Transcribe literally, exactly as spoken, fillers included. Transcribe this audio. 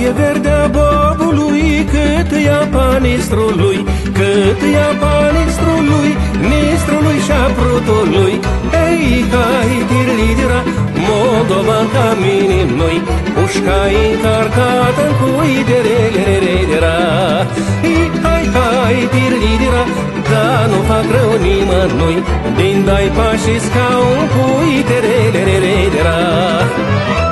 e verdea bobului, cât ia panistrului, cât ia panistrului, nistrului și a prutului. Ei, hai, tirlidira, Moldovan ca minim noi, pușca încarcată-n cui de re-re-re-re-ra. Ei, hai, hai, tirlidira, da nu fac rău nimănui, din dai pașii scaun cui de re-re-re-re-ra.